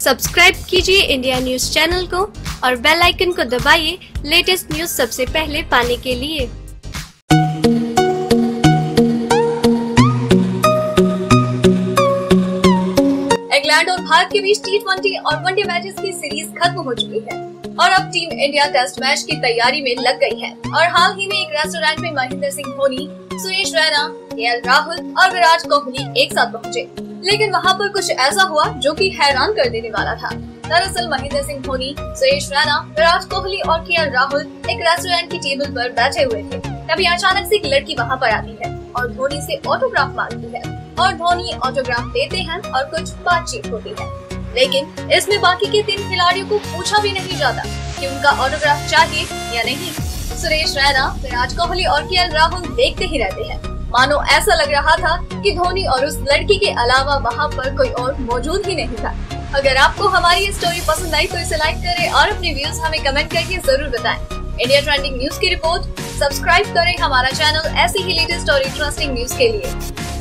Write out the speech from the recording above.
Subscribe कीजिए India news channel को और बेल आइकन को दबाइए लेटेस्ट न्यूज सबसे पहले पाने के लिए। इंग्लैंड और भारत के बीच T20 और वनडे मैचेस की सीरीज खत्म हो चुकी है और अब टीम इंडिया टेस्ट मैच की तैयारी में लग गई है। और हाल ही में एक रेस्टोरेंट में महेंद्र सिंह धोनी, सुरेश रैना, KL राहुल और विराट कोहली एक साथ पहुंचे, लेकिन वहां पर कुछ ऐसा हुआ जो कि हैरान कर देने वाला था। दरअसल महेंद्र सिंह धोनी, सुरेश रैना, विराट कोहली और KL राहुल एक रेस्टोरेंट की टेबल पर बैठे हुए थे। तभी अचानक से एक लड़की वहां पर आती है और धोनी से ऑटोग्राफ मांगती है और धोनी ऑटोग्राफ देते हैं और कुछ बातचीत होती है। लेकिन इसमें बाकी के 3 खिलाड़ियों को पूछा भी नहीं जाता कि उनका ऑटोग्राफ चाहिए या नहीं। सुरेश रैना, विराट कोहली और KL राहुल देखते ही रहते हैं, मानो ऐसा लग रहा था कि धोनी और उस लड़की के अलावा वहां पर कोई और मौजूद ही नहीं था। अगर आपको हमारी ये स्टोरी पसंद आई तो इसे लाइक करें और अपने व्यूज हमें कमेंट करके जरूर बताएं। इंडिया ट्रेंडिंग न्यूज की रिपोर्ट। सब्सक्राइब करें हमारा चैनल ऐसी ही लेटेस्ट और इंटरेस्टिंग न्यूज के लिए।